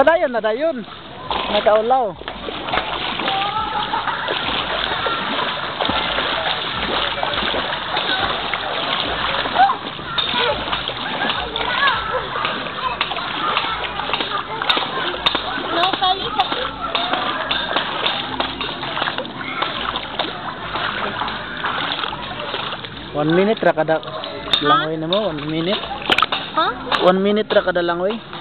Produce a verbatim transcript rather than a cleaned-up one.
Nakadayon na dayon. Nakaulaw. One minute ra kada langoy na mo, one minute. Huh? One minute ra kada langoy.